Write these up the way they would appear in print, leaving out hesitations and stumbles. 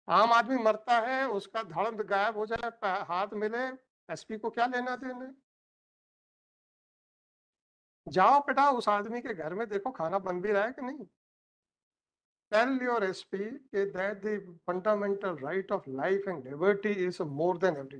आम आदमी मरता है, उसका धड़ गायब हो जाए, हाथ मिले, एसपी को क्या लेना देना? जाओ बेटा उस आदमी के घर में देखो खाना बन भी रहा है कि नहीं। Tell your SP that the fundamental right of life and liberty is more than everything.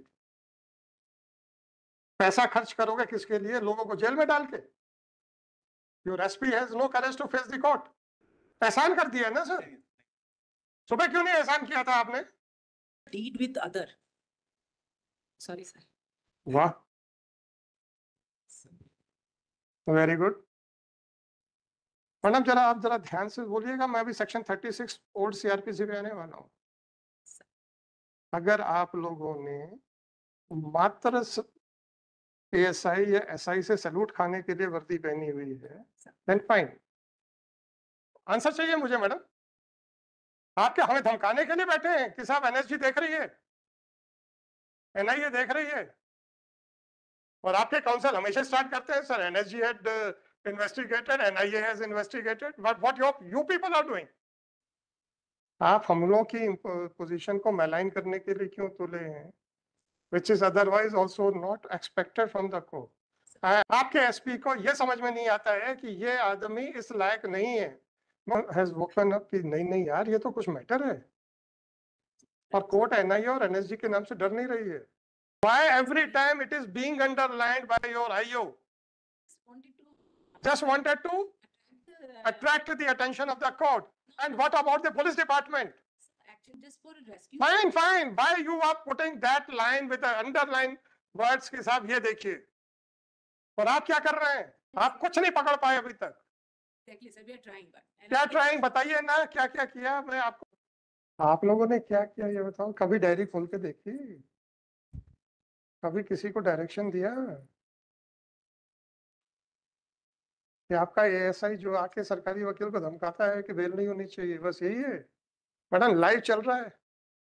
पैसा खर्च करोगे किसके लिए? लोगों को जेल में डाल के? Your SP has no courage to face the court. एहसान कर दिया ना सर। सुबह क्यों नहीं एहसान किया था आपने? Deed with other. Sorry, sir. वाह, वेरी गुड। मैडम जरा आप जरा ध्यान से बोलिएगा, मैं अभी सेक्शन 36 ओल्ड सीआरपीसी पे आने वाला हूँ। अगर आप लोगों ने मात्र एएसआई या एसआई से सैल्यूट खाने के लिए वर्दी पहनी हुई है, देन फाइन। आंसर चाहिए मुझे मैडम। आप क्या हमें धमकाने के लिए बैठे हैं कि साहब एनएसजी देख रही है, एनआईए देख रही है? और आपके काउंसिल हमेशा स्टार्ट करते हैं, sir NSG had investigated, NIA has investigated, what you people are doing. आप हम लोगों की पोजीशन को मैलाइन करने के लिए क्यों तुले हैं, which is otherwise also not expected from the court. आपके एसपी को यह समझ में नहीं आता है कि ये आदमी इस लायक नहीं है। has woken up कि नहीं नहीं यार ये तो कुछ मैटर है, और कोर्ट एनआईए और एनएसजी के नाम से डर नहीं रही है। Why every time it is being underlined by your IO? Just wanted to attract the attention of the court. And what about the police department? Actually, just for rescue. Fine, fine. Why you are putting that line with the underline words के साथ? ये देखिए, और आप क्या कर रहे हैं? आप कुछ नहीं पकड़ पाए अभी तक। Exactly, sir. We are trying, but. क्या ट्राइंग? बताइए ना क्या क्या किया। मैं आपको, आप लोगों ने क्या किया ये बताओ। कभी डायरी खोल के देखी? कभी किसी को डायरेक्शन दिया कि आपका एएसआई जो आके सरकारी वकील को धमकाता है कि बेल नहीं होनी चाहिए, बस यही है? मैडम लाइव चल रहा है,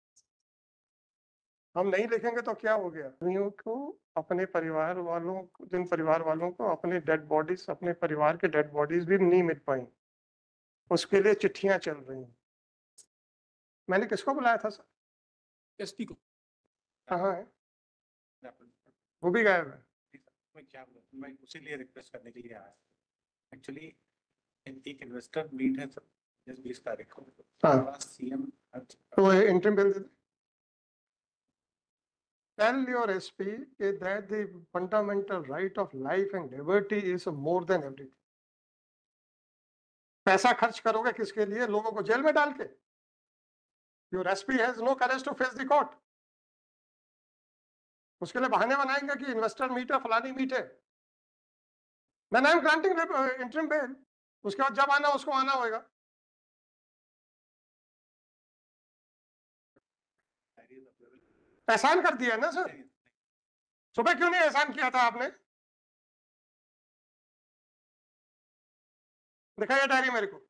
हम नहीं लिखेंगे तो क्या हो गया? आदमियों को, अपने परिवार वालों को, जिन परिवार वालों को अपने डेड बॉडीज, अपने परिवार के डेड बॉडीज भी नहीं मिल पाई, उसके लिए चिट्ठियां चल रही हैं। मैंने किसको बुलाया था सर? एसपी को। कहाँ है? वो भी गायब है। मैं क्या बोलूं, मैं उसी लिए रिक्वेस्ट करने के लिए आया। एक्चुअली एक इन्वेस्टर मीट है सर 20 तारीख को। हाँ, सीएम तो इंटरिम बिल दे दे। Tell your SP that the fundamental right of life and liberty is more than everything. पैसा खर्च करोगे किसके लिए? लोगों को जेल में डाल के? Your SP has no courage to face the court. उसके लिए बहाने बनाएंगे कि इन्वेस्टर मीट है, फलानी मीट है। Then I am granting interim bail. उसके बाद जब आना उसको आना होगा। एहसान कर दिया ना सर। सुबह क्यों नहीं एहसान किया था आपने? दिखाइए डायरी मेरे को।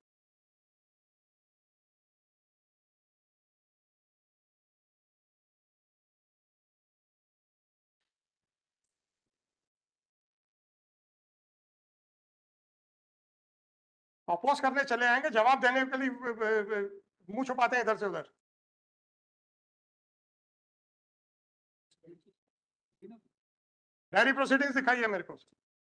अपोज करने चले आएंगे, जवाब देने के लिए मुंह छुपाते हैं इधर से उधर। डायरी प्रोसीडिंग्स दिखाइए मेरे को।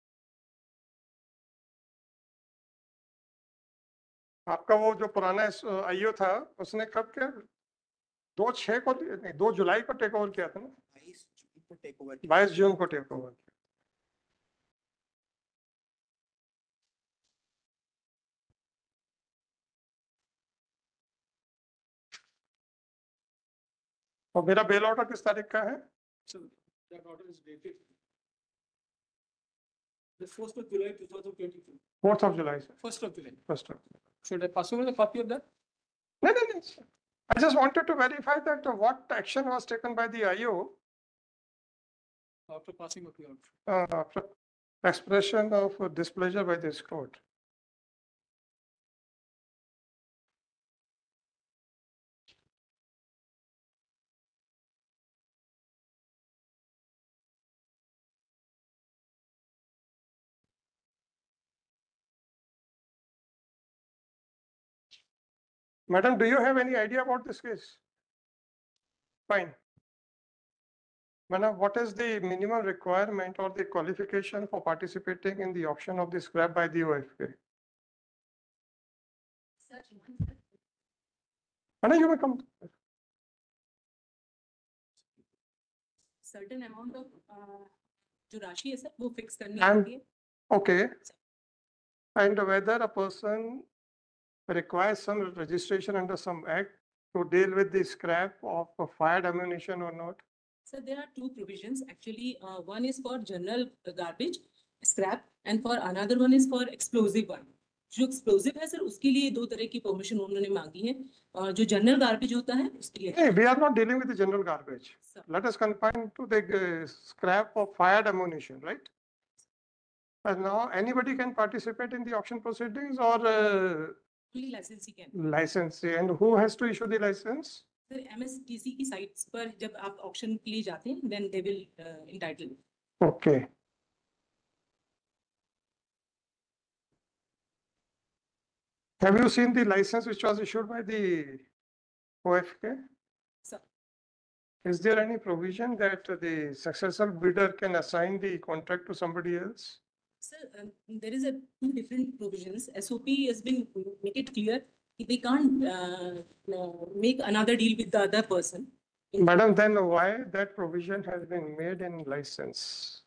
आपका वो जो पुराना आईओ था उसने कब क्या 2/6 को नहीं 2 जुलाई को टेक ओवर किया था ना? 22 जून को टेक ओवर किया। और मेरा बेल ऑर्डर किस तारीख का है? that order is dated the 1st of July 2022. 4th of July sir. 1st of July. 1st of July. Should I pass over the copy of that? No, no, no, sir. I just wanted to verify that what action was taken by the IO After passing of the order. after expression of displeasure by this court. Madam, do you have any idea about this case? Fine. Madam, what is the minimum requirement or the qualification for participating in the auction of the scrap by the OFK? Such one, sir. Madam, you may come. Certain amount of जो राशि है sir वो fix करनी And- होती है. Okay. And whether a person requires some registration under some act to deal with the scrap of fired ammunition or not? So there are two provisions. Actually, one is for general garbage, scrap, and for another one is for explosive one. जो explosive है sir उसके लिए दो तरह की permission उन्होंने मांगी है और जो जनरल गार्बेज होता है उसके लिए. Hey, we are not dealing with the general garbage. Sir. Let us confine to the scrap of fired ammunition, right? And now anybody can participate in the auction proceedings or Only licensee can. licensee, and who has to issue the license? Sir MSTC की sites पर जब आप auction के लिए जाते हैं then they will entitle. Okay. Have you seen the license which was issued by the OFK? Sir. Is there any provision that the successful bidder can assign the contract to somebody else? Sir, there is a two different provisions. SOP has been make it clear they can't make another deal with the other person. Madam, then why that provision has been made in license?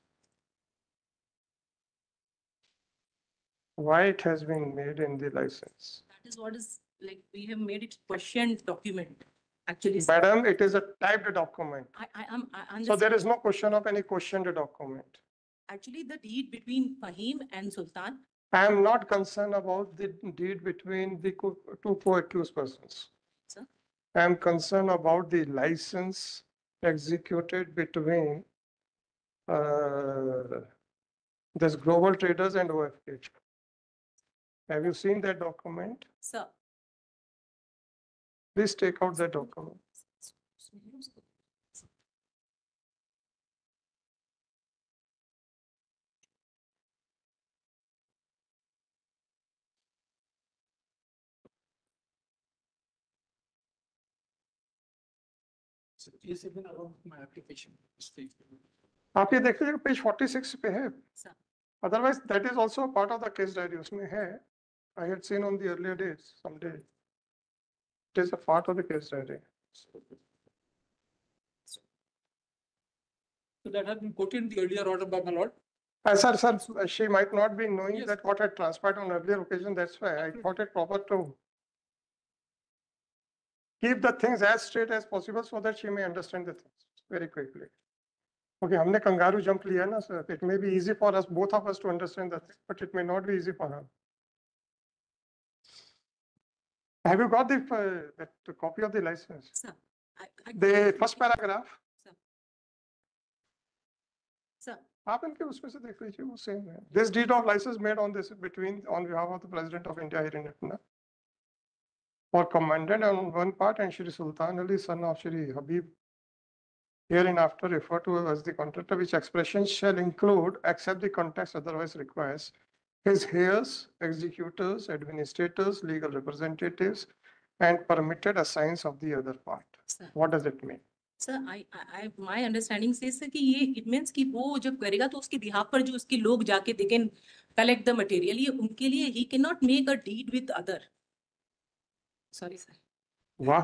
Why it has been made in the license? That is what is like we have made it questioned document. Actually, sir. Madam, it is a typed document. I So understand. there is no question of any questioned document. Actually, the deed between Fahim and Sultan. I am not concerned about the deed between the two co-accused persons. Sir? I am concerned about the license executed between this Global Traders and OFK. Have you seen that document? Sir. Please take out that document. So please even along my application. आप ये देख लीजिए page 46 पे है. Sir. Otherwise, that is also a part of the case diary. उसमें है. I had seen on the earlier days, someday. It is a part of the case diary. So that has been quoted in the earlier order by my lord. Sir, she might not be knowing Yes. that what had transpired on earlier occasion. That's why I thought it proper to keep the things as straight as possible so that she may understand the things very quickly. Okay, हमने kangaroo jump लिया ना sir. It may be easy for us, both of us to understand the thing, but it may not be easy for her. Have you got the copy of the license? Sir. The first paragraph. Sir. Sir. आप इनके उसमें से देख लीजिए वो same है. This deed of license made on behalf of the President of India here in Patna. For commandant on one part and Shri Sultan Ali, son of Shri Habib, hereinafter referred to as the contractor, which expression shall include, except the context otherwise requires, his heirs, executors, administrators, legal representatives, and permitted assigns of the other part. Sir. What does it mean? Sir, my understanding says sir कि ये it means कि वो जब करेगा तो उसके behalf पर जो उसके लोग जाके they can collect the material, ये उनके लिए he cannot make a deed with other. Sorry, sir. Wow.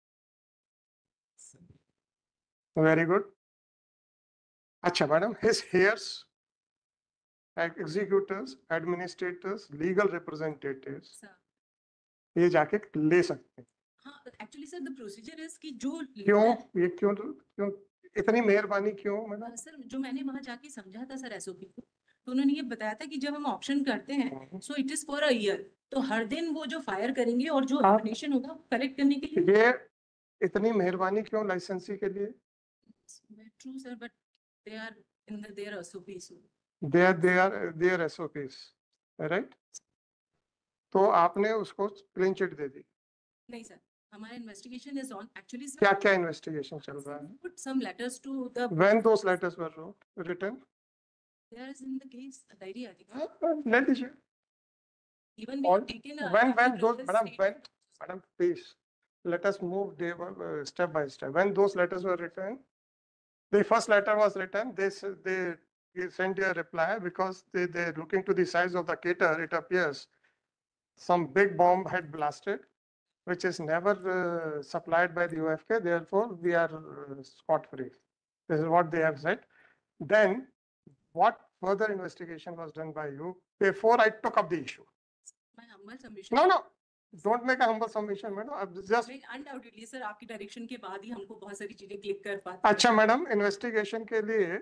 Very good. Acha, madam, his heirs, executors, administrators, legal representatives, Sir. ये जाके ले सकते हैं. हाँ, actually sir, the procedure is कि जो क्यों इतनी मेहरबानी क्यों मैडम? सर जो मैंने वहां जाके समझा था सर SOP को तो उन्होंने ये बताया था कि जब हम ऑप्शन करते हैं so it is for a year तो हर दिन वो जो फायर करेंगे और जो आप- एमिनेशन होगा कलेक्ट करने के लिए. ये इतनी मेहरबानी क्यों लाइसेंसी के लिए? True sir but they are in there SOP. they are SOPs, right? तो आपने उसको क्लीन चिट दे दी. नहीं सर हमारा इन्वेस्टिगेशन इज ऑन एक्चुअली क्या सर. क्या इन्वेस्टिगेशन चल रहा है? Put some letters to the. When those letters were written? There is in the case diary I think. ले लीजिए. Even we All- have taken a. When those, brother's madam, statement. madam, please. let us move step by step. When those letters were written, the first letter was written, they sent a reply because they're looking to the size of the crater, it appears some big bomb had blasted, which is never supplied by the UFK, therefore we are scot-free. This is what they have said. Then what further investigation was done by you before I took up the issue? My humble submission. No, don't make a humble submission, madam. Just undoubtedly sir आपकी direction के बाद ही हमको बहुत सारी चीजें click कर पाते अच्छा मैडम, इन्वेस्टिगेशन के लिए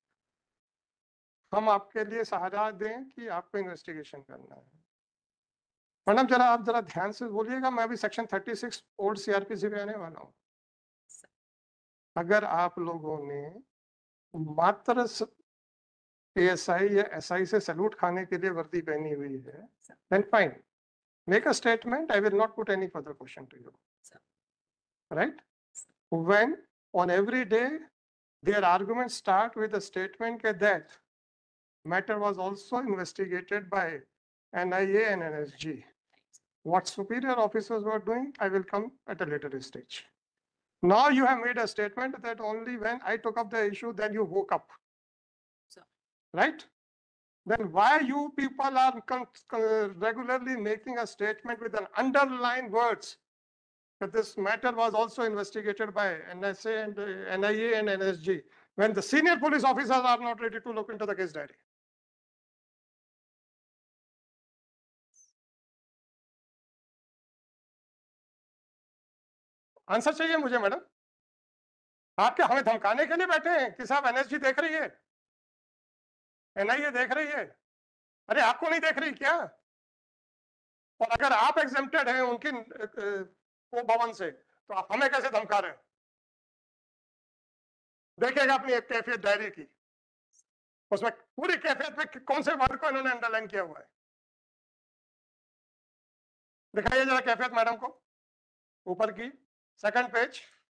हम आपके लिए सहारा दें कि आपको इन्वेस्टिगेशन करना है? मैडम जरा आप जरा ध्यान से बोलिएगा, मैं अभी सेक्शन 36 ओल्ड सीआरपीसी पे आने वाला हूँ। अगर आप लोगों ने मात्र एएसआई या एसआई से सैल्यूट खाने के लिए वर्दी पहनी हुई है, then fine, make a statement. I will not put any further question to you. Right? When on every day their arguments start with a statement that matter was also investigated by NIA and NSG. What superior officers were doing, I will come at a later stage. Now you have made a statement that only when I took up the issue, then you woke up. Right? Then why you people are regularly making a statement with an underlined words that this matter was also investigated by NSA and NIA and NSG when the senior police officers are not ready to look into the case diary? Answer चाहिए मुझे madam. आप क्या हमें धमकाने के लिए बैठे हैं कि साहब एनएसजी देख रही है, एनआईए देख रही है? अरे आपको नहीं देख रही क्या? और अगर आप एग्जेम्प्टेड हैं उनकी वो भवन से, तो आप हमें कैसे धमका रहे हैं? देखिएगा अपनी एक कैफियत डायरी की, उसमें पूरी कैफियत में कौन से वर्ड को इन्होंने अंडरलाइन किया हुआ है। दिखाइए जरा कैफियत मैडम को, ऊपर की सेकंड पेज।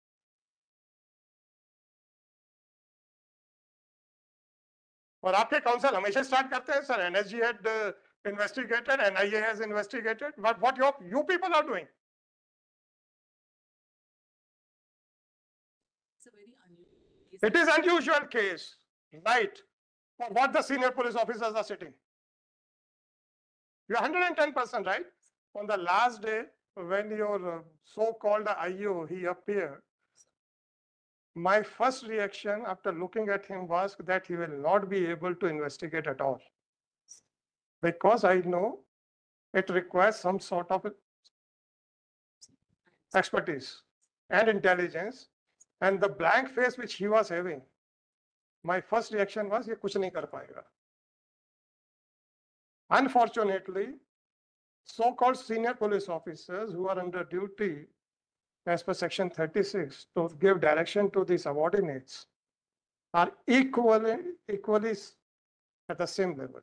और आपके काउंसिल हमेशा स्टार्ट करते हैं sir NSG had investigated, NIA has investigated, but what you people are doing? It's a very unusual. It is unusual case, right? For what the senior police officers are sitting. You are 110% right. On the last day, when your so-called IO, he appeared, my first reaction after looking at him was that he will not be able to investigate at all. Because I know it requires some sort of expertise and intelligence, and the blank face which he was having, my first reaction was, ये कुछ नहीं कर पाएगा. Unfortunately, so-called senior police officers who are under duty as per section 36 to give direction to the subordinates are equally at the same level.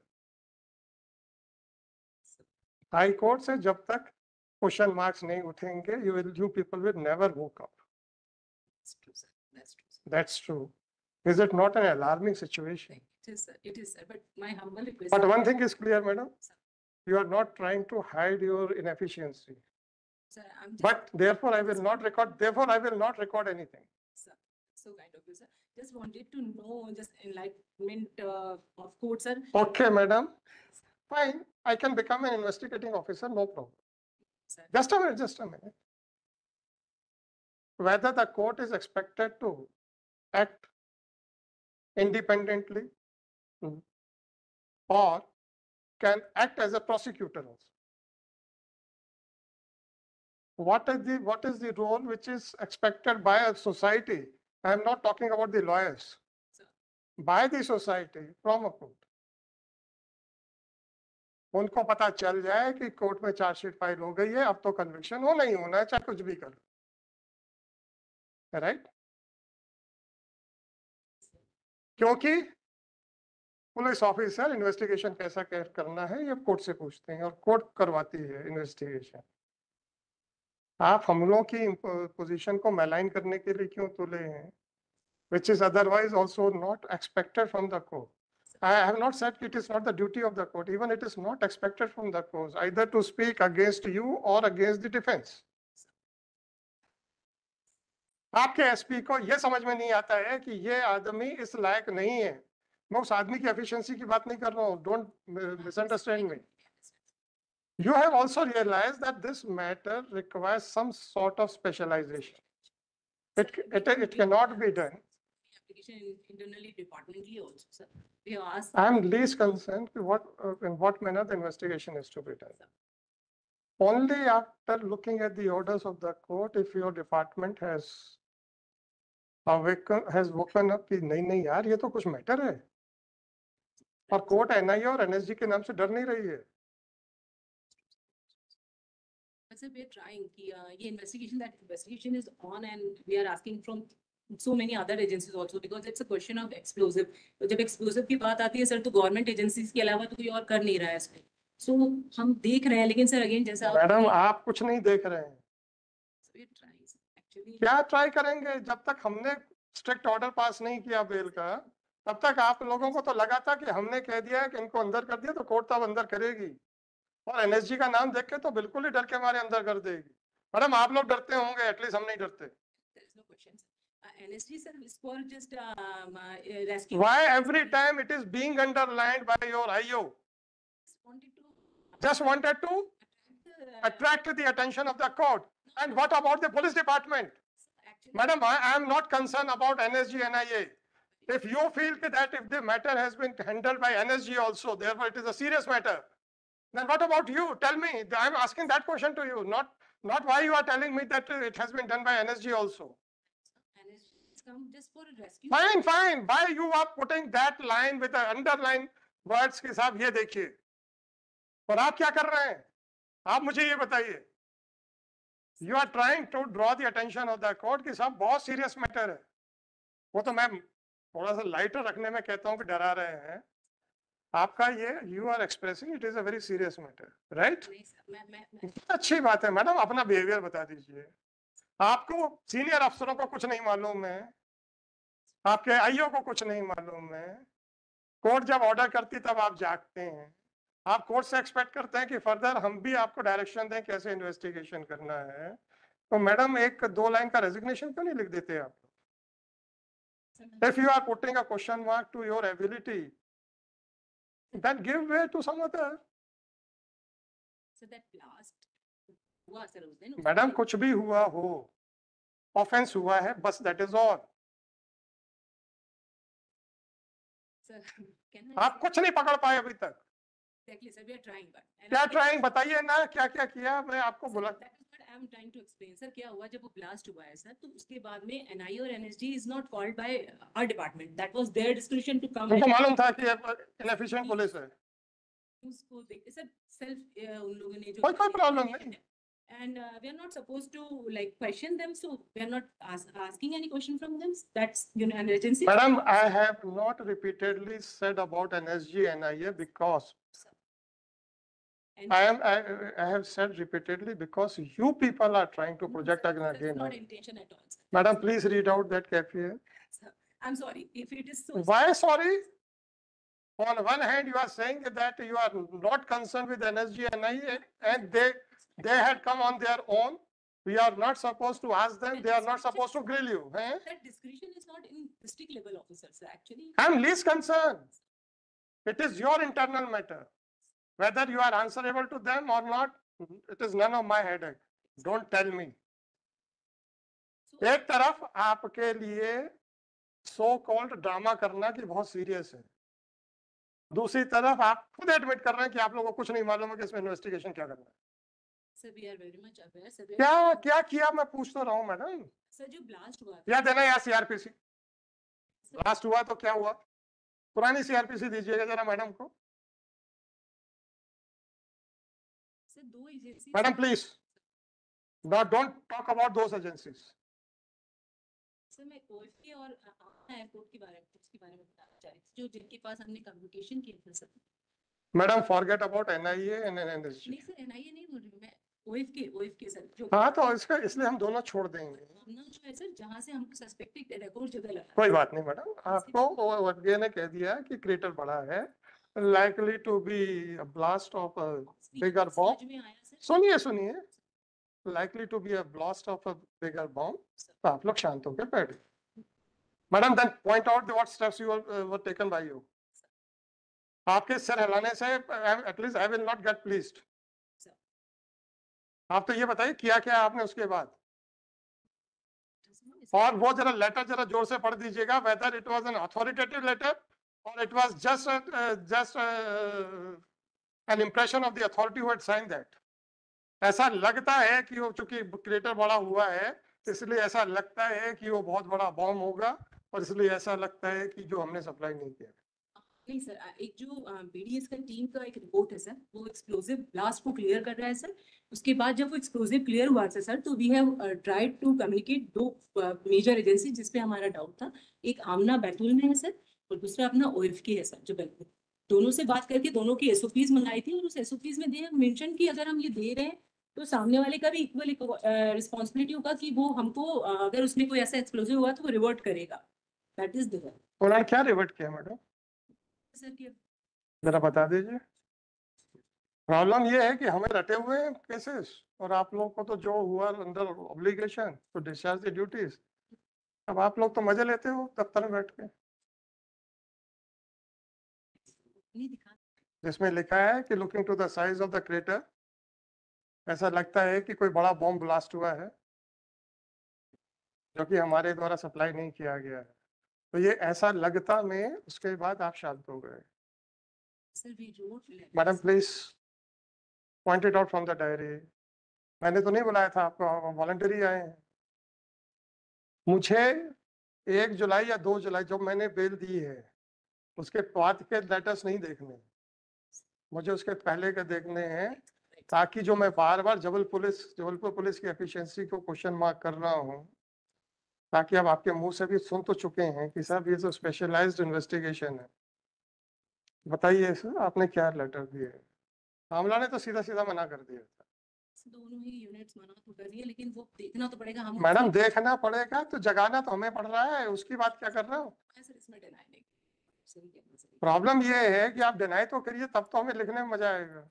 High Court से जब तक question marks नहीं उठेंगे, you people will never woke up. That's true, sir. That's true, sir. That's true. Is it not an alarming situation? It is, sir. It is, sir. But my humble request. But one thing is clear, madam. Sir. You are not trying to hide your inefficiency. Sir, I'm just, But therefore, I will not record. Therefore, I will not record anything. sir, so kind of you, sir. Just wanted to know, just enlightenment of court, sir. Okay, madam. Fine. I can become an investigating officer, no problem. Sir. Just a minute, just a minute. Whether the court is expected to act independently or can act as a prosecutor also. What is the role which is expected by a society? I am not talking about the lawyers. Sir. By the society from a court. उनको पता चल जाए कि court में chargesheet file हो गई है, अब तो कन्विक्शन हो नहीं होना है, चाहे कुछ भी कर, राइट? क्योंकि पुलिस ऑफिसर इन्वेस्टिगेशन कैसा करना है ये कोर्ट से पूछते हैं और कोर्ट करवाती है इन्वेस्टिगेशन. आप हम लोगों की पोजीशन को मैलाइन करने के लिए क्यों तुले हैं? Which is otherwise also not expected from the court. I have not said it is not the duty of the court. Even it is not expected from the court either to speak against you or against the defense. आपके SP को ये समझ में नहीं आता है कि ये आदमी इस लायक नहीं है। मैं उस आदमी की एफिशिएंसी की बात नहीं कर रहा हूँ, don't misunderstand me. You have also realized that this matter requires some sort of specialization. It cannot be done. Application internally, departmentally also, sir. We have asked. I am least concerned with in what manner the investigation is to be done. Only after looking at the orders of the court, if your department has woken up कि नहीं यार ये तो कुछ matter है, और court NIA और NSG के नाम से डर नहीं रही है। Sir, we are trying कि ये investigation is on and we are asking from so many other agencies also because it's a question of explosive. तो जब explosive की बात आती है सर तो government agencies के अलावा तो कोई और कर नहीं रहा है इसमें। So हम देख रहे हैं लेकिन सर अगेन जैसा मैडम आप कुछ नहीं देख रहे हैं। we are trying actually। क्या ट्राई करेंगे? जब तक हमने स्ट्रिक्ट ऑर्डर पास नहीं किया बेल का, तब तक आप लोगों को तो लगा था कि हमने कह दिया है कि इनको अंदर कर दिया तो कोर्ट तब अंदर करेगी, और एनएसजी का नाम देख के तो बिल्कुल ही डर के मारे अंदर कर देगी। मैडम आप लोग डरते होंगे, एटलीस्ट हम नहीं डरते। There is no question, sir. NSG sir is for just rescue. Why every time it is being underlined by your IO? Just wanted to attract the attention of the court. And what about the police department? Madam, I am not concerned about NSG NIA. If you feel that if the matter has been handled by NSG also, therefore it is a serious matter, then what about you? Tell me. I am asking that question to you, not why you are telling me that it has been done by NSG also. NSG come just for rescue. Fine. Why you are putting that line with the underline words के साथ ये देखिए, और आप क्या कर रहे हैं? आप मुझे ये बताइए। You are trying to draw the attention of the court कि साहब बहुत serious matter है। वो तो मैं थोड़ा सा लाइटर रखने में कहता हूँ कि डरा रहे हैं। आपका ये you are expressing it is a very serious matter, right? अच्छी बात है मैडम, अपना बिहेवियर बता दीजिए। आपको सीनियर अफसरों को कुछ नहीं मालूम है, आपके आईओ को कुछ नहीं मालूम है। कोर्ट जब ऑर्डर करती तब आप जागते हैं। आप कोर्ट से एक्सपेक्ट करते हैं कि फर्दर हम भी आपको डायरेक्शन दें कैसे इन्वेस्टिगेशन करना है। तो मैडम एक 2 लाइन का रेजिग्नेशन क्यों नहीं लिख देते आप? If you are putting a question mark to your ability, then give way to some other. So that blast हुआ सर उस दिन। मैडम कुछ भी हुआ हो, ऑफेंस हुआ है, बस दैट इज ऑल। आप कुछ नहीं पकड़ पाए अभी तक। Exactly, sir, we are trying, but क्या ट्राइंग बताइए ना, क्या क्या किया? मैं आपको बोला I am trying to explain, sir, क्या हुआ जब वो blast हुआ है सर, तो उसके बाद में NIA और NSG is not called by our department. That was their discretion to come. उनको मालूम था कि इनएफिशिएंट पुलिस है। उसको देखते सर सेल्फ उन लोगों ने जो कोई प्रॉब्लम नहीं। And we are not supposed to like question them, so we are not asking any question from them. That's an agency. Madam, I have not repeatedly said about NSG NIA because I have said repeatedly because you people are trying to project again. That's not intention at all, sir. Madam, please read out that KFA. Sir, I'm sorry if it is so. Why sorry? On one hand, you are saying that you are not concerned with NSG NIA and they had come on their own. We are not supposed to ask them. They are not supposed to grill you. Eh? That discretion is not in district level officers, actually. I'm least concerned. It is your internal matter. Whether you are answerable to them or not, it is none of my headache. Don't tell me. एक तरफ आपके लिए so called drama करना कि बहुत serious है, दूसरी तरफ आप खुद एडमिट कर रहे हैं कि आप लोगों को कुछ नहीं मालूम है कि इसमें इन्वेस्टिगेशन क्या करना है। Sir, we are very much aware, sir. क्या किया मैं पूछ तो रहा हूँ मैडम। सर जो ब्लास्ट हुआ या देना या सीआरपीसी ब्लास्ट हुआ तो क्या हुआ, पुरानी सीआरपीसी दीजिएगा जरा मैडम को। सर दो agency madam please don't talk about those agencies. Sir मैं ओएफके और एयरपोर्ट के बारे में बताना चाह रही थी, जो जिनके पास हमने कम्युनिकेशन किया था sir. Madam forget about NIA and NSG. नहीं सर एनआईए नहीं बोल रही मैं, ओएफके सर जो। हाँ तो इसलिए हम दोनों छोड़ देंगे। हमने जो है सर जहाँ से हमको सस्पेक्टेड रिकॉर्ड जगह लगा। कोई बात नहीं मैडम, आपको ओएफके ने कह दिया कि क्रेटर बड़ा है, likely to be a blast of a bigger bomb. सुनिए likely to be a blast of a bigger bomb. तो आप लोग शांत होकर बैठ गए. Madam, then point out what steps you were taken by you. आपके सिर हिलाने से at least I will not get pleased. आप तो ये बताइए किया क्या आपने उसके बाद. और वो जरा लेटर जरा जोर से पढ़ दीजिएगा, whether it was an authoritative letter or it was just an impression of the authority who had signed that. ऐसा लगता है कि वो चूंकि क्रिएटर बड़ा हुआ है इसलिए ऐसा लगता है कि वो बहुत बड़ा बॉम्ब होगा और इसलिए ऐसा लगता है कि जो हमने सप्लाई नहीं किया. नहीं सर, एक जो बीडीएस का टीम का एक रिपोर्ट है सर, वो एक्सप्लोसिव ब्लास्ट को क्लियर कर रहा है सर. उसके बाद जब वो एक्सप्लोसिव क्लियर हुआ था सर, तो we have tried to communicate दो मेजर एजेंसी जिसपे हमारा डाउट था. एक आमना बैतूल में है सर और दूसरा अपना ओएफके है सर जो बैतूल. दोनों से बात करके दोनों की एसओपीज मंगाई थी और उस एसओपीज में दे मेंशन कि अगर हम ये दे रहे हैं तो सामने वाले का भी इक्वल रिस्पॉन्सिबिलिटी होगा कि वो हमको अगर उसमें कोई ऐसा एक्सप्लोसिव हुआ तो वो रिवर्ट करेगा. दैट इज द उन्होंने क्या रिवर्ट किया मैडम, सर कि जरा बता दीजिए. प्रॉब्लम ये है कि हमें रटे हुए हैं केसेस और आप लोगों को तो जो हुआ अंदर obligation to discharge the duties. अब आप लोग तो मजे लेते हो दफ्तर में बैठ के, नहीं दिखा. जिसमें लिखा है कि looking to the size of the crater, ऐसा लगता है कि कोई बड़ा बॉम्ब ब्लास्ट हुआ है जो कि हमारे द्वारा सप्लाई नहीं किया गया है. तो ये ऐसा लगता में उसके बाद आप शांत हो गए. Sir we wrote madam please point it out from the diary. मैंने तो नहीं बुलाया था आपको, वॉलंटरी आए हैं. मुझे 1 जुलाई या 2 जुलाई जब मैंने बेल दी है उसके बाद के लेटर्स नहीं देखने, मुझे उसके पहले के देखने हैं, ताकि जो मैं बार बार जबलपुर पुलिस की एफिशिएंसी को क्वेश्चन मार्क कर रहा हूँ, ताकि अब आपके मुंह से भी सुन तो चुके हैं कि साहब ये तो स्पेशलाइज्ड इन्वेस्टिगेशन है. बताइए सर आपने क्या लेटर दिए. आमला ने तो सीधा सीधा मना कर दिया था. दोनों ही यूनिट्स मना तो कर रही है लेकिन वो देखना तो पड़ेगा. हम मैडम देखना पड़ेगा तो जगाना तो हमें पड़ रहा है, उसकी बात क्या कर रहे हो. सर इसमें डिनाई नहीं सही कहना सर. प्रॉब्लम ये है कि आप डिनाई तो करिए तब तो हमें लिखने में मजा आएगा.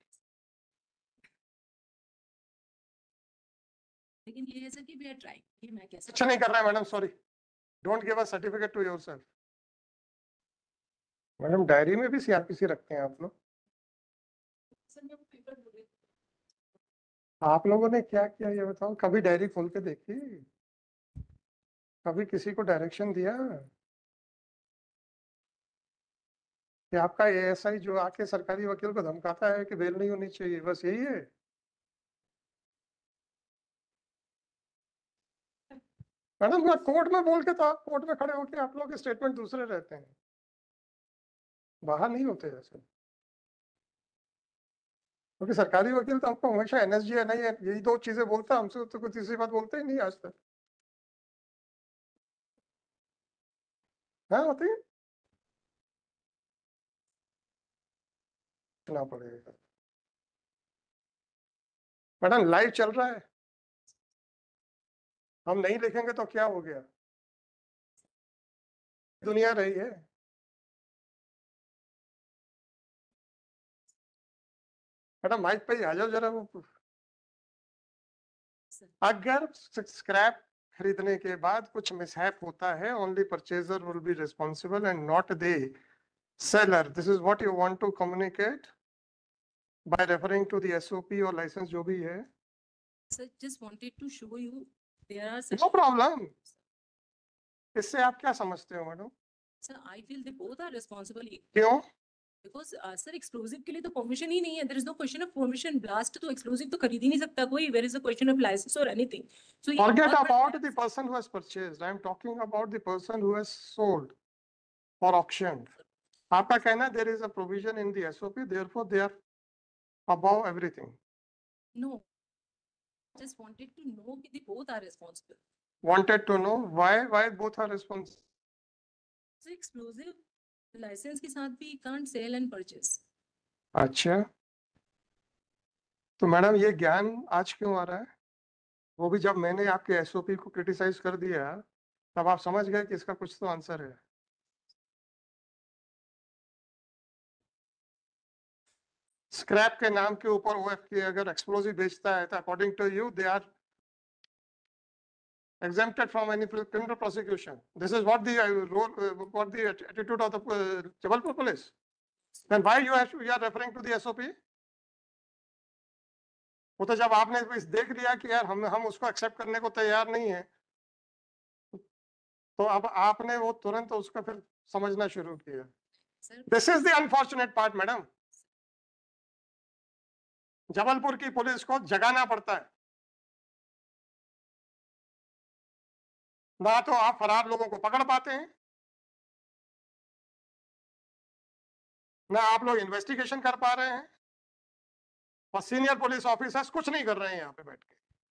लेकिन ये है सर कि वी आर ट्राइंग. ये मैं कैसे अच्छा नहीं कर रहा है madam, sorry. Don't give a certificate to yourself. Madam diary में भी सीआरपीसी रखते हैं आप लोग. सर मैं वो पेपर बोल रही हूँ. आप लोगों ने क्या किया ये बताओ. कभी डायरी खोल के देखी, कभी किसी को डायरेक्शन दिया कि आपका एएसआई जो आके सरकारी वकील को धमकाता है कि बेल नहीं होनी चाहिए, बस यही है. मैडम कोर्ट में बोल के तो आप कोर्ट में खड़े होके आप लोग के स्टेटमेंट दूसरे रहते हैं, बाहर नहीं होते जैसे. क्योंकि सरकारी वकील तो आपको हमेशा एनएसजी है नहीं है यही 2 चीजें बोलता है, हमसे तो कोई तीसरी बात बोलते ही नहीं आज तक. हाँ होती है ना पड़ेगा. मैडम लाइव चल रहा है, हम नहीं लिखेंगे तो क्या हो गया. दुनिया रही है. मैडम माइक पे ही आ जाओ जरा. वो अगर स्क्रैप खरीदने के बाद कुछ मिसहैप होता है, only purchaser will be responsible and not the seller. This is what you want to communicate by referring to the SOP और लाइसेंस जो भी है. Sir just wanted to show you there are no problem. इससे आप क्या समझते हो madam. Sir I feel they both are responsible क्यों. बिकॉज सर एक्सप्लोसिव के लिए तो परमिशन ही नहीं है. There is no question of permission. Blast तो एक्सप्लोसिव तो खरीद ही नहीं सकता कोई. Where is a question of licence और anything. So Forget about the person who has purchased. I am talking about the person who has sold or auctioned. आपका कहना है there is a provision in the SOP, therefore they are above everything. No just wanted to know कि they both are responsible. Wanted to know why both are responsible. So explosive license के साथ भी can't sell and purchase. अच्छा, तो madam ये ज्ञान आज क्यों आ रहा है. वो भी जब मैंने आपके एसओपी को क्रिटिसाइज कर दिया तब आप समझ गए कि इसका कुछ तो आंसर है. स्क्रैप के नाम के ऊपर OFK अगर एक्सप्लोजिव बेचता है तो according to you they are exempted from any criminal prosecution. This is what the what the attitude of the Jabalpur police. Then why you are referring to the SOP? वो तो जब आपने देख लिया कि यार हम उसको एक्सेप्ट करने को तैयार नहीं है, तो अब आपने वो तुरंत उसका फिर समझना शुरू किया. This is the unfortunate part, madam. Jabalpur की पुलिस को जगाना पड़ता है. ना तो आप फरार लोगों को पकड़ पाते हैं, ना आप लोग इन्वेस्टिगेशन कर पा रहे हैं, और सीनियर पुलिस ऑफिसर्स कुछ नहीं कर रहे हैं यहाँ पे बैठ के.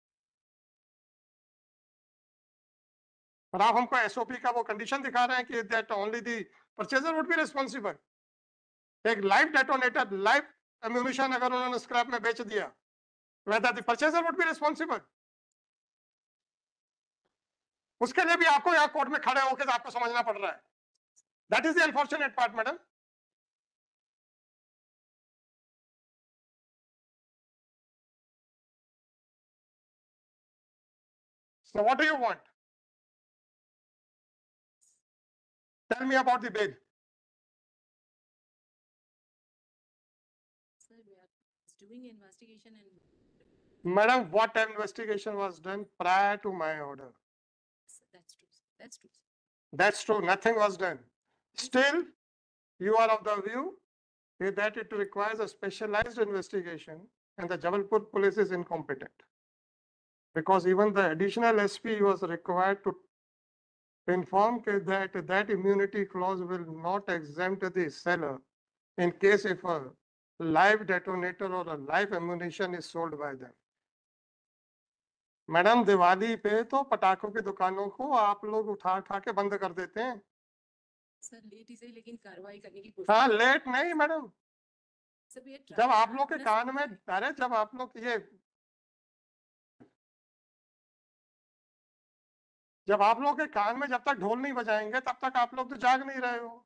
और आप हमको SOP का वो कंडीशन दिखा रहे हैं कि that only the purchaser would be responsible. एक लाइव डेटोनेटर, लाइव एम्यूनिशन अगर उन्होंने स्क्रैप में बेच दिया, whether the purchaser would be responsible. उसके लिए भी आपको यहाँ कोर्ट में खड़े होकर आपको समझना पड़ रहा है. That is the unfortunate part, madam. So what do you want? Tell me about the bail. Sir, we are doing investigation and Madam, what investigation was done prior to my order? that's true. That's true. That's true. Nothing was done. Still, you are of the view that it requires a specialized investigation and the Jabalpur police is incompetent. Because even the additional SP was required to inform that immunity clause will not exempt the seller in case if a live detonator or a live ammunition is sold by them. Madam, Diwali पे तो पटाखों की दुकानों को आप लोग उठा उठा के बंद कर देते हैं. सर लेट ही सही, लेकिन कार्रवाई करने की कोशिश. हाँ, लेट नहीं मैडम. सर we are जब trying आप to लोग के address- कान में, अरे जब आप लोग ये जब आप लोग के कान में जब तक ढोल नहीं बजाएंगे तब तक आप लोग तो जाग नहीं रहे हो.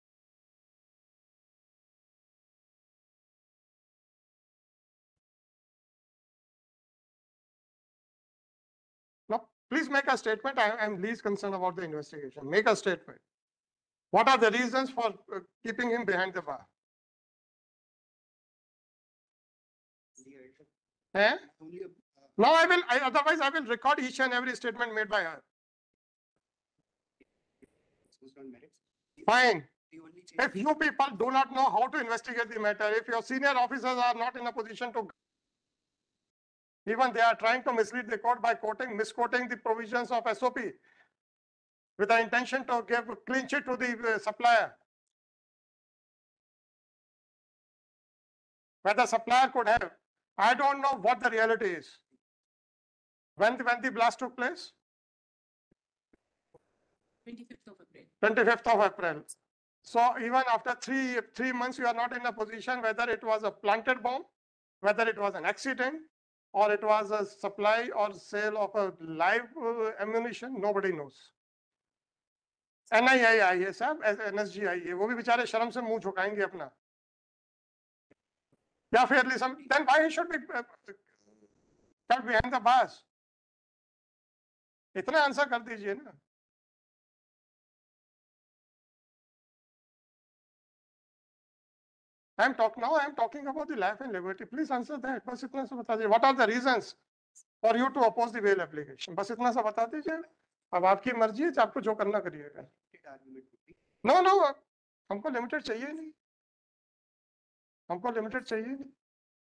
Now, please make a statement. I am least concerned about the investigation. Make a statement. What are the reasons for keeping him behind the bar? Eh? No, otherwise I will record each and every statement made by her. Fine. If you people do not know how to investigate the matter, if your senior officers are not in a position to, even they are trying to mislead the court by misquoting the provisions of SOP with the intention to give clean sheet to the supplier. Where the supplier could have, I don't know what the reality is. When the blast took place? 25th of April. 25th of April. So even after three months, you are not in a position whether it was a planted bomb, whether it was an accident, or it was a supply or sale of a live ammunition, nobody knows. NIA आई है साहब, NSG आई है, वो भी बेचारे शर्म से मुंह झुकाएंगे अपना. या fairly some, then why he should be kept behind the bars? इतना आंसर कर दीजिए ना. I am talking about the life and liberty. Please answer that. बस इतना सा बता दीजिए. What are the reasons for you to oppose the bail application? बस इतना सा बता दीजिए. अब आपकी मर्जी है, आपको जो करना करिएगा. No, हमको लिमिटेड चाहिए नहीं. हमको लिमिटेड चाहिए नहीं.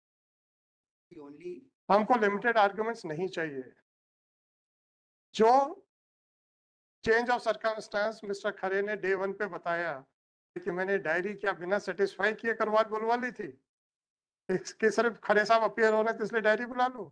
हमको लिमिटेड आर्गुमेंट्स नहीं चाहिए. जो change of circumstance mister Khare ने डे 1 पे बताया कि मैंने डायरी क्या बिना सेटिस्फाई किए बुलवा ली थी, इसके सिर्फ खरे साहब अपीयर होने तो इसलिए डायरी बुला लो.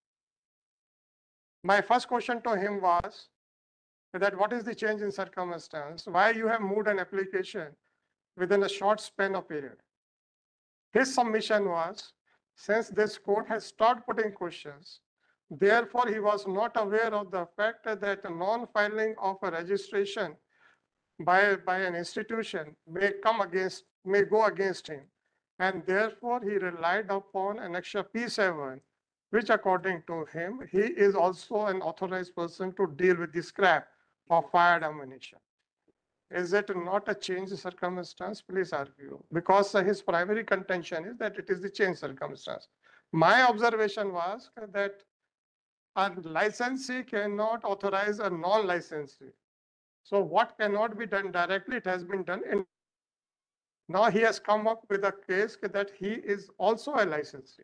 My first question to him was that what is the change in circumstance? Why you have moved an application within a short span of period? His submission was, since this court has started putting questions, therefore he was not aware of the fact that non-filing of a registration by an institution may go against him. and therefore he relied upon Annexure P7, which according to him, he is also an authorized person to deal with the scrap of fired ammunition. Is it not a change circumstance? Please argue. Because his primary contention is that it is the change circumstance. My observation was that a licensee cannot authorize a non-licensee. So what cannot be done directly, it has been done. Now he has come up with a case that he is also a licensee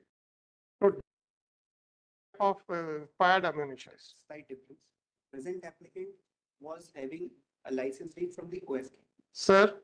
of fired ammunition. Slight difference. Present applicant was having a license date from the OFK. Sir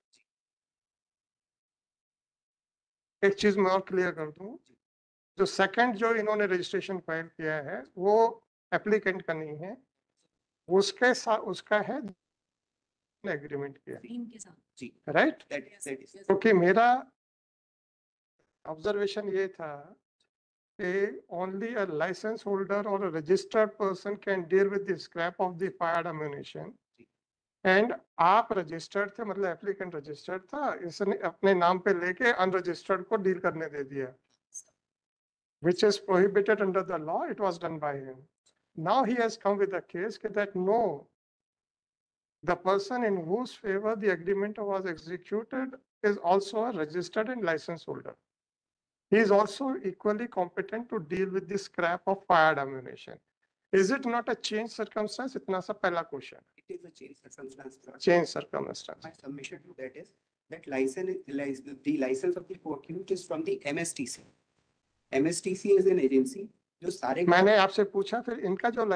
एक चीज मैं और clear कर दूं, जो second जो इन्होंने registration file किया है वो एप्लीकेंट का नहीं है, उसके साथ उसका है एग्रीमेंट किया, इनके साथ जी, राइट? that is क्योंकि मेरा ऑब्जर्वेशन ये था कि only a license holder or a registered person can deal with the scrap of the fired ammunition. And आप रजिस्टर्ड थे, मतलब एप्लीकेंट रजिस्टर्ड था, इसने अपने नाम पे लेके अनरजिस्टर्ड को डील करने दे दिया, which is prohibited under the law. It was done by him. Now he has come with a case that no, the person in whose favor the agreement was executed is also a registered and license holder. He is also equally competent to deal with the scrap of fired ammunition. Is it not a change circumstance? इतना सा पहला question. It is a change circumstance. Change circumstance. My submission to that is that the license of the co-accused is from the MSTC. MSTC is an agency जो सारे मैंने आपसे पूछा फिर इनका जो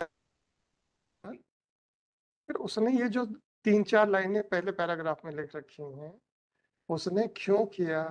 फिर उसने ये जो 3-4 लाइनें पहले पैराग्राफ में लिख रखी हैं, उसने क्यों किया?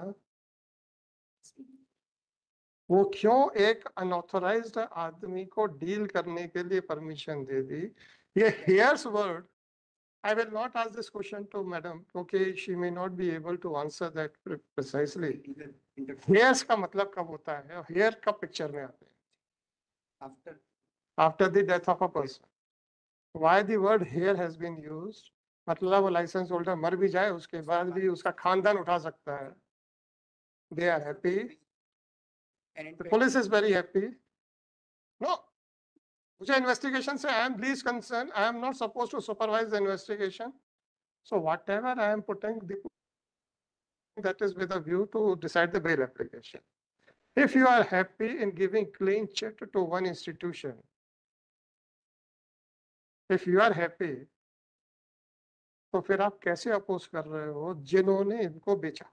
वो क्यों एक अनऑथराइज्ड आदमी को डील करने के लिए परमिशन दे दी? ये hears word, I will not ask this question to madam, क्योंकि she may not be able to answer that precisely. Hairs का मतलब कब होता है? Hair कब पिक्चर में आते हैं? After the death of a person. Why the word hair has been used? मतलब वो लाइसेंस होल्डर मर भी जाए उसके बाद भी उसका खानदान उठा सकता है. They are happy. The police is very happy. No. मुझे investigation से I am least concerned. I am not supposed to supervise the investigation. So whatever I am putting, that is with a view to decide the bail application. If you are happy in giving clean check to one institution, if you are happy, तो फिर आप कैसे oppose कर रहे हो जिन्होंने इनको बेचा?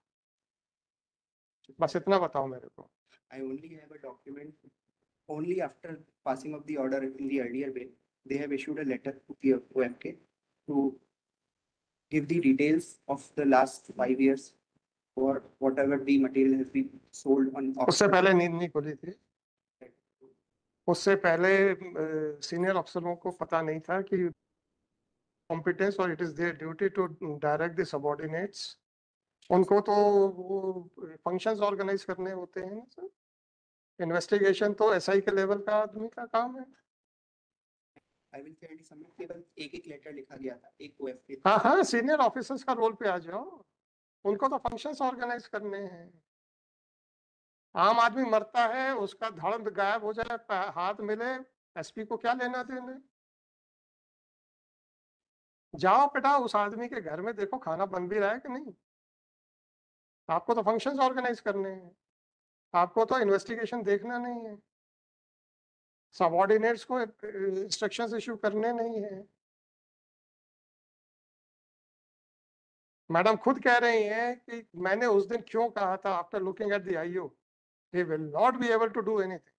बस इतना बताओ मेरे को. I only have a document. Only after passing of the order in the earlier way, they have issued a letter to the OFK to give the details of the last 5 years for whatever the material has been sold on. उससे पहले नींद नहीं खुली थी. उससे पहले senior अफसरों को पता नहीं था कि कॉम्पिटेंस और it is their duty to direct the subordinates. उनको तो वो फंक्शंस ऑर्गेनाइज करने होते हैं ना सर. इन्वेस्टिगेशन तो एसआई के लेवल का आदमी का काम है. I will fairly submit केवल एक लेटर लिखा गया था एक OFK. हाँ, सीनियर ऑफिसर्स का रोल पे आ जाओ. उनको तो फंक्शंस ऑर्गेनाइज करने हैं. आम आदमी मरता है, उसका धड़ गायब हो जाए, हाथ मिले, एसपी को क्या लेना देना? जाओ बेटा उस आदमी के घर में देखो खाना बन भी रहा है कि नहीं. आपको तो फंक्शंस ऑर्गेनाइज करने हैं, आपको तो इन्वेस्टिगेशन देखना नहीं है, सबऑर्डिनेट्स को इंस्ट्रक्शंस इशू करने नहीं है. मैडम खुद कह रही हैं कि मैंने उस दिन क्यों कहा था after looking at the IO he will not be able to do anything.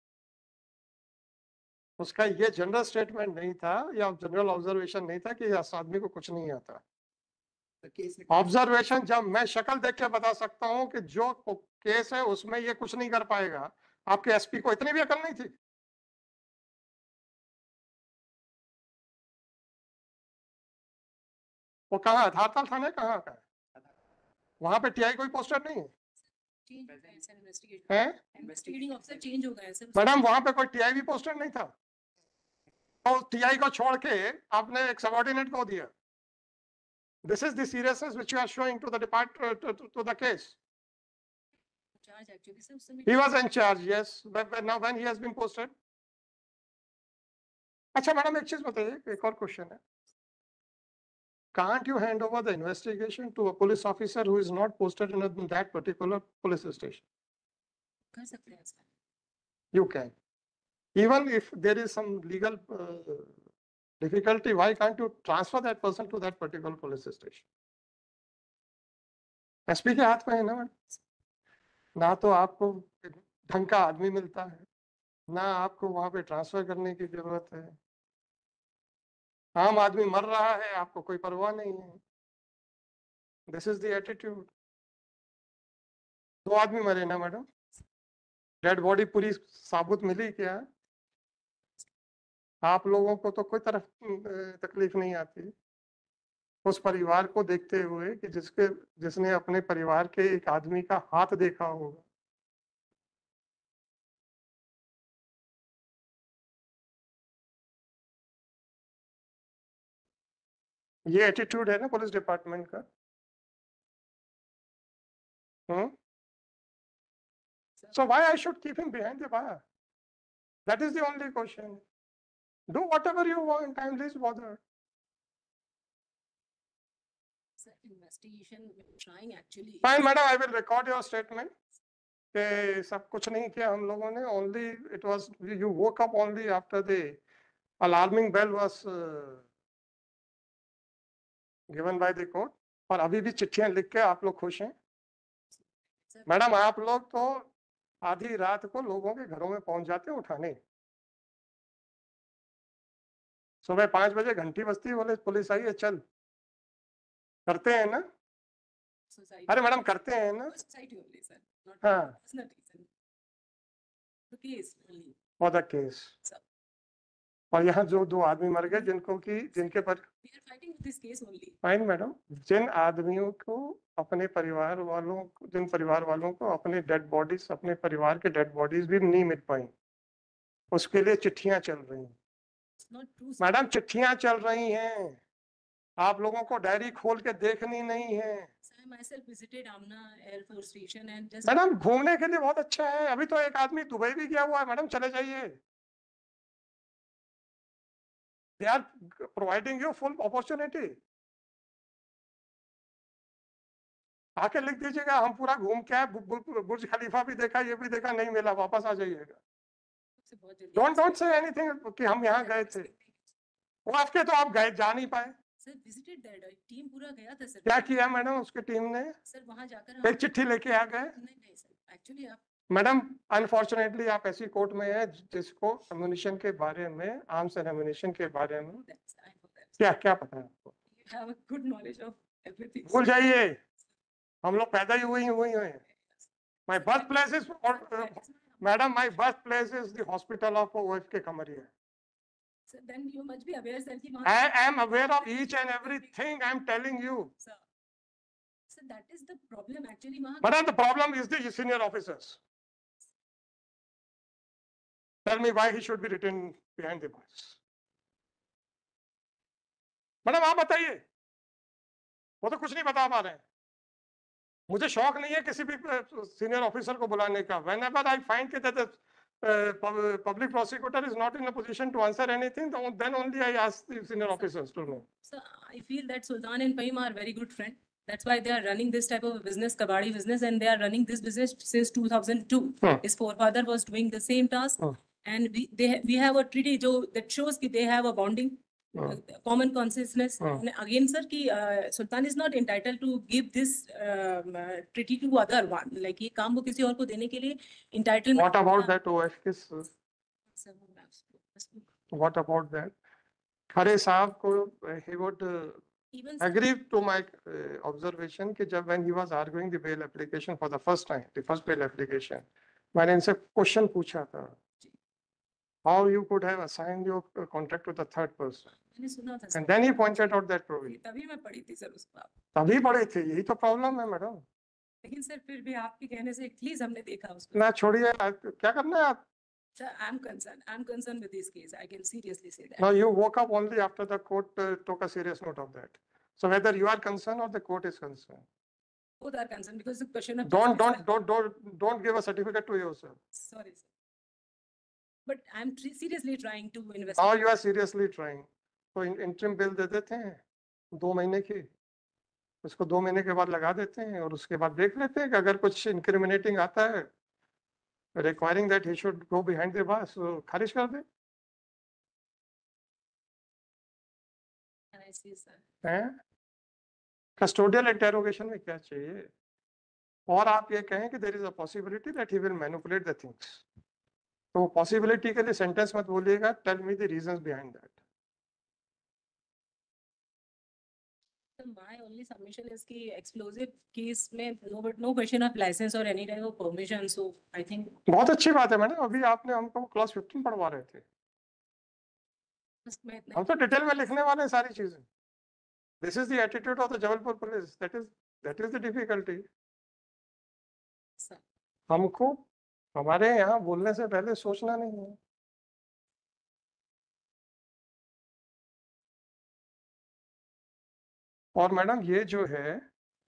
उसका ये जनरल स्टेटमेंट नहीं था या जनरल ऑब्जर्वेशन नहीं था कि इस आदमी को कुछ नहीं आता. ऑब्जर्वेशन जब मैं शक्ल देख के बता सकता हूं कि जो केस है उसमें ये कुछ नहीं कर पाएगा. आपके एसपी को इतनी भी अकल नहीं थी? वो कहाँ है? धारताल थाने कहाँ का है? वहां पे टीआई कोई पोस्टर नहीं है? इन्वेस्टिगेटिंग ऑफिसर चेंज हो गया सर. मैडम वहां पे कोई टीआई भी पोस्टर नहीं था. तो टीआई को छोड़ के आपने एक सबऑर्डिनेट को दिया. This is the seriousness which you are showing to the department, to the case. charge actually, sir. उस समय He was in charge, yes. But now when he has been posted? अच्छा मैडम एक चीज बताइए, एक और क्वेश्चन है. Can't you hand over the investigation to a police officer who is not posted in that particular police station? कर सकते हैं sir. You can. Even if there is some legal difficulty, why can't you transfer that person to that particular police station? SP के हाथ में है ना madam. ना तो आपको ढंग का आदमी मिलता है, ना आपको वहां पे ट्रांसफर करने की जरूरत है. आम आदमी मर रहा है, आपको कोई परवाह नहीं है. This is the attitude. 2 आदमी मरे ना मैडम. डेड बॉडी पूरी साबुत मिली क्या? आप लोगों को तो कोई तरफ तकलीफ नहीं आती उस परिवार को देखते हुए कि जिसने अपने परिवार के एक आदमी का हाथ देखा होगा. ये एटीट्यूड है ना पुलिस डिपार्टमेंट का. So why I should keep him behind the bar? That is the only question. Do whatever you want. I'm least bothered. Sir, investigation we're trying actually. Fine, madam. I will record your statement. कि सब कुछ नहीं किया हम लोगों ने. Only it was you woke up only after the alarming bell was given by the court. और अभी भी चिट्ठियां लिख के आप लोग खुश हैं. Sir, मैडम आप लोग तो आधी रात को लोगों के घरों में पहुंच जाते हैं उठाने. सुबह 5 बजे घंटी बजती, बोले पुलिस आई है चल. करते हैं ना? society. अरे मैडम करते हैं ना? Society only, sir. Not हाँ. personal reason. The case only. For the case. Sir. और यहाँ जो 2 आदमी मर गए जिनके पर We are fighting with this case only. Fine madam. जिन आदमियों को अपने जिन परिवार वालों को अपने डेड बॉडीज, अपने परिवार के डेड बॉडीज भी नहीं मिल पाई, उसके लिए चिट्ठियां चल रही हैं. It's not true. Sir. Madam चिट्ठियां चल रही हैं. आप लोगों को डायरी खोल के देखनी नहीं है. Sir, I myself visited Amna Air Force Station and just. Madam घूमने के लिए बहुत अच्छा है. अभी तो एक आदमी दुबई भी गया हुआ है. मैडम चले जाइए. They are providing you full opportunity. आके लिख दीजिएगा हम पूरा घूम के आए, बुर्ज खलीफा भी देखा, ये भी देखा, नहीं मिला, वापस आ जाइएगा. से बहुत जल्दी डोंट से एनीथिंग कि हम यहाँ गए थे. वो आपके तो आप गए, जा नहीं पाए. सर विजिटेड दैट टीम पूरा गया था सर. क्या किया मैडम उसकी टीम ने? सर वहां जाकर एक चिट्ठी लेके आ गए. नहीं सर एक्चुअली आप मैडम अनफॉर्चुनेटली आप ऐसी कोर्ट में है जिसको एम्युनिशन के बारे में, आर्म्स एंड एम्युनिशन के बारे में क्या क्या पता है आपको? you have a good knowledge of everything. भूल जाइए. हम लोग पैदा ही हुए हैं. My birth place is madam, my birth place is the hospital of OFK Khamaria. Sir, then you must be aware sir कि I am aware of each and everything I am telling you. Sir, that is the problem actually वहाँ. But the problem is the senior officers. Tell me why he should be written behind the bars. Madam आप बताइए. वो तो कुछ नहीं बता पा रहे हैं. मुझे शौक नहीं है किसी भी सीनियर ऑफिसर को बुलाने का. Whenever I find that the public prosecutor is not in a position to answer anything, then only I ask the senior officers to know. So I feel that Sultan and Fahim are very good friends. That's why they are running this type of business, kabadi business, and they are running this business since 2002. His forefather was doing the same task, and we have a treaty that shows that they have a bonding, common consciousness. And again, sir, Sultan is not entitled to give this treaty to other one. Like ये काम वो किसी और को देने के लिए entitlement. What about that OFK? What about that? खरे साहब को he would even agree to my observation कि जब when he was arguing the bail application for the first time, the first bail application, मैंने इनसे क्वेश्चन पूछा था. How you could have assigned your contract to the third person? मैंने सुना था And then he pointed out that provision. तभी मैं पढ़ी थी सर उसको. तभी पढ़े थे. यही तो प्रॉब्लम है मैडम. लेकिन सर फिर भी आपके कहने से एटलीस्ट हमने देखा उसको. ना छोड़िए. क्या करना है आप? Sir, I'm concerned with this case. I can seriously say that. Now you woke up only after the court took a serious note of that. So whether you are concerned or the court is concerned, both are concerned because the question of. Don't give a certificate to yourself. Sorry, sir. But I'm seriously trying to invest. Now you are seriously trying. तो interim bill दे देते हैं 2 महीने की, उसको 2 महीने के बाद लगा देते हैं और उसके बाद देख लेते हैं कि अगर कुछ incriminating आता है requiring that he should go behind the bars, तो खारिज कर दे. I see, sir. हैं? Custodial interrogation में क्या चाहिए? और आप ये कहें कि there is a possibility that he will manipulate the things. तो possibility के लिए sentence मत बोलिएगा. Tell me the reasons behind that. So my only submission is कि explosive case में no question of license or any type of permission. So I think. बहुत अच्छी बात है मैडम. अभी आपने हमको क्लास 15 पढ़वा रहे थे. हम तो डिटेल में लिखने वाले हैं सारी चीजें. This is the attitude of the Jabalpur police. That is the difficulty. Sir. हमको हमारे यहाँ बोलने से पहले सोचना नहीं है. और मैडम ये जो है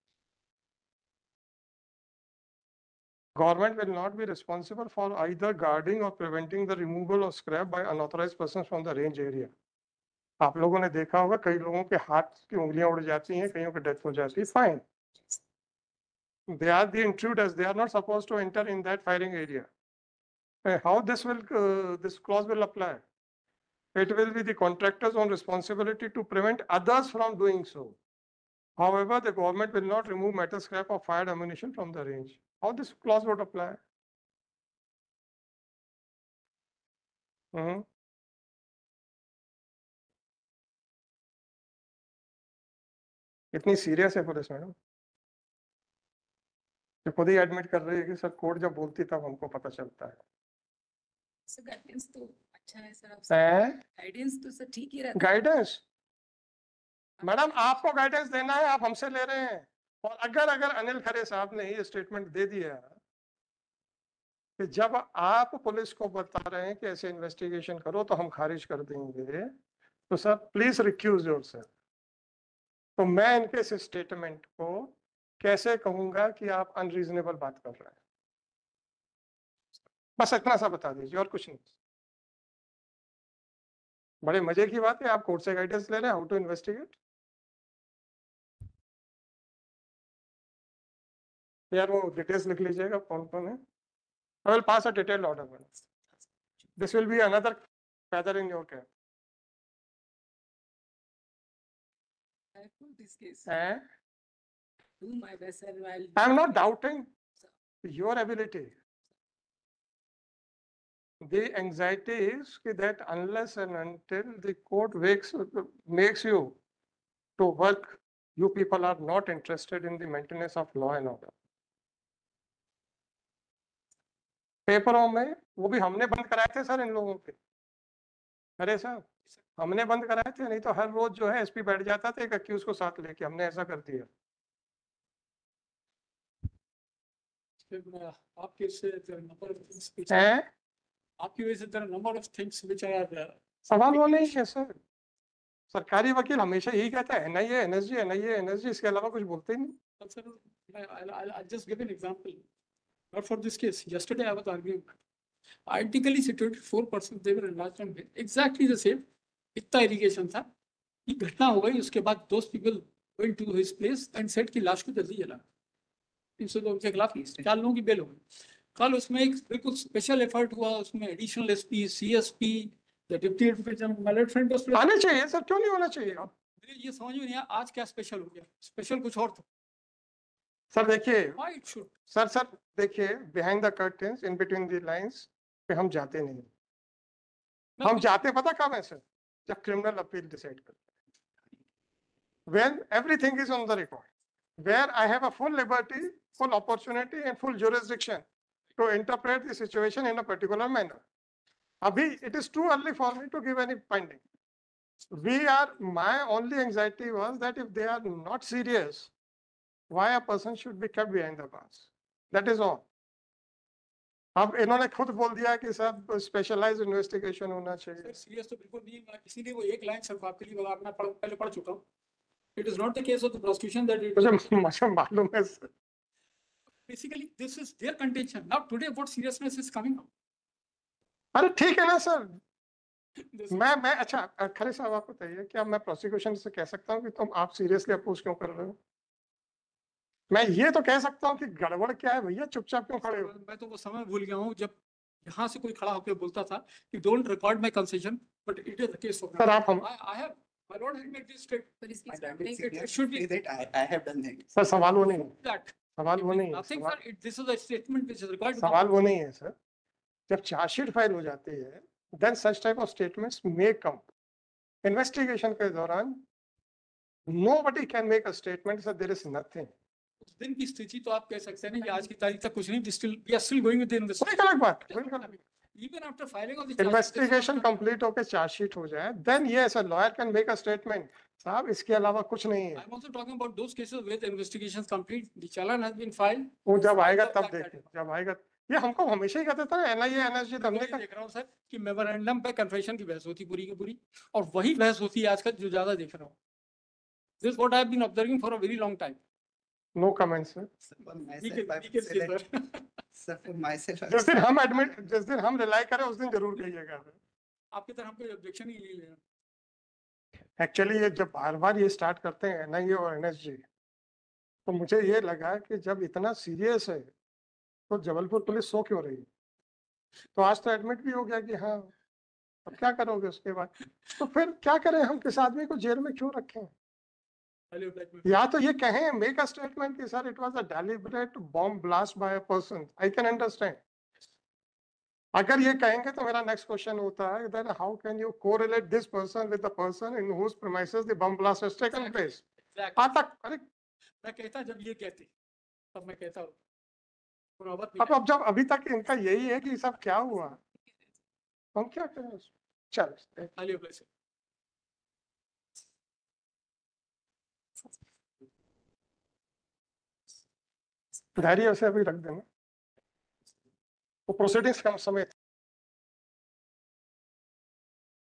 government will not be responsible for either guarding or preventing the removal of scrap by unauthorized persons from the range area. आप लोगों ने देखा होगा कई लोगों के हाथ की उंगलियां उड़ जाती हैं, कईयों की डेथ हो जाती है. Fine. They are the intruders. They are not supposed to enter in that firing area. How this clause will apply? It will be the contractor's own responsibility to prevent others from doing so. However, the government will not remove metal scrap or fired ammunition from the range. How this clause would apply? इतनी serious है police madam कि खुद ही admit कर रही है कि sir court जब बोलती तब हमको पता चलता है. सर गाइडेंस तो अच्छा है सर. गाइडेंस तो सर ठीक ही रहता है. गाइडेंस मैडम आपको गाइडेंस देना है, आप हमसे ले रहे हैं. और अगर अनिल खरे साहब ने ये स्टेटमेंट दे दिया कि जब आप पुलिस को बता रहे हैं कि ऐसे इन्वेस्टिगेशन करो तो हम खारिज कर देंगे, तो सर प्लीज रिक्यूज योरसेल्फ. तो मैं इनके इस स्टेटमेंट को कैसे कहूंगा कि आप अनरीजनेबल बात कर रहे हैं? बस इतना सा बता दीजिए और कुछ नहीं. बड़े मजे की बात है, आप कोर्ट से गाइडेंस ले रहे हैं हाउ टू इन्वेस्टिगेट. यार वो डिटेल्स लिख लीजिएगा कौन कौन है. I will pass a detailed order. This will be another feather in your cap. This case. Eh? Do my best, sir. I am not doubting your ability. The anxiety is that unless and until the court makes you to work, you people are not interested in the maintenance of law and order. पेपरों में वो भी हमने बंद कराए थे sir इन लोगों के. अरे साहब हमने बंद कराए थे, नहीं तो हर रोज जो है एसपी बैठ जाता था एक अक्यूज को साथ लेके. हमने ऐसा कर दिया. आपकी वजह से number of things which are. सवाल वो नहीं है सर. सरकारी वकील हमेशा यही कहता है एनआईए एनएसजी, इसके अलावा कुछ बोलते ही नहीं. Sir I'll just give an example. Not for this case. Yesterday I was arguing. Identically situated 4 persons, they were enlarged on bail. Exactly the same. इतना irrigation था. ये घटना हो गई, उसके बाद those people went to his place and said कि लाश को जल्दी जला. 302 के खिलाफ 4 लोगों की बेल हो गई. कल उसमें एक बिल्कुल स्पेशल एफर्ट हुआ, उसमें additional SP, CSP, the deputy advocate general, my learned friend was आना चाहिए सर. क्यों नहीं होना चाहिए? मुझे ये समझ में नहीं आया आज क्या स्पेशल हो गया. स्पेशल कुछ और था. सर देखिए Why it should? सर देखिए behind the curtains in between the lines पे हम जाते नहीं. हम जाते पता कब है सर? जब क्रिमिनल अपील डिसाइड करते हैं. When everything is on the record, where I have a full liberty, full opportunity and full jurisdiction to interpret the situation in a particular manner. Abhi it is too early for me to give any finding. My only anxiety was that if they are not serious, why a person should be kept behind the bars? That is all. अब इन्होंने खुद बोल दिया कि सब specialised investigation होना चाहिए. Serious तो बिल्कुल नहीं. इसीलिए वो एक लाइन सिर्फ आपके लिए मैं पहले पढ़ चुका हूँ. It is not the case of the prosecution that it. मुझे मालूम है basically this is their contention. Now today what seriousness is coming out? अरे ठीक है ना सर, This- मैं अच्छा खरे साहब आप बताइए, क्या मैं प्रोसिक्यूशन से कह सकता हूँ कि तुम आप सीरियसली अपोज क्यों कर रहे हो? मैं ये तो कह सकता हूँ कि गड़बड़ क्या है भैया, चुपचाप क्यों खड़े हो? मैं तो वो समय भूल गया हूँ जब यहाँ से कोई खड़ा होकर बोलता था कि don't record my concession, but it is the case of sir आप हम I have my lord has made this state पर इसकी My starting landed it- senior it should be- say that I have done that. Sir सवाल वो नहीं है, that सवाल वो नहीं है, nothing सवाल sir, this is a statement which is required. सवाल वो नहीं है सर। जब चार्जशीट फाइल हो जाती है, then such type of statements may come. Investigation के दौरान nobody can make a statement that there is nothing. उस दिन की स्थिति तो आप कह सकते हैं ना कि आज की तारीख तक कुछ नहीं, we are still going with the वही investigation. अलग बात, वही अलग बात। Even after filing of the investigation complete होकर चार्जशीट हो जाए, then yes a lawyer can make a statement, साहब इसके अलावा कुछ नहीं है। I'm also talking about those cases where the investigation is complete, the challan has been filed. वो जब आएगा तब That- देखिए, जब आएगा। ये हमको हमेशा ही कहते थे एनआईए एनएसजी मैं धमने वही का। देख रहा हूँ सर कि मेमोरेंडम पे कन्फेशन की बहस होती पूरी की पूरी, और वही बहस होती है आजकल जो ज्यादा देख रहा हूँ। This is what I have been observing for a very long time. No comments sir. Sir, for We myself, can, I we would can say say that, sir. sir, for myself, I would जिस दिन say- हम admit, जिस दिन हम rely करें उस दिन जरूर कहिएगा। आपकी तरफ कोई ऑब्जेक्शन ही नहीं है। एक्चुअली ये जब बार बार ये स्टार्ट करते हैं एनआईए और एनएसजी, तो मुझे ये लगा कि जब इतना सीरियस है तो जबलपुर पुलिस सो क्यों रही? तो आज तो एडमिट भी हो गया कि हाँ, अब क्या करोगे उसके बाद? तो फिर क्या करें, हम किस आदमी को जेल में क्यों रखें? Hello, Black man. या तो ये कहें, मेक अ स्टेटमेंट कि sir it was a deliberate bomb blast by a person, I can understand. अगर ये कहेंगे तो मेरा नेक्स्ट क्वेश्चन होता है then how can you correlate this person with the person in whose premises the bomb blast has taken place? Exactly. आज तक अरे मैं कहता जब ये कहते तब मैं कहता हूँ अब जब अभी तक इनका यही है कि सब क्या हुआ, हम क्या करें? चल Hello, Black man. धैर्य से अभी रख देना, वो प्रोसीडिंग्स का समय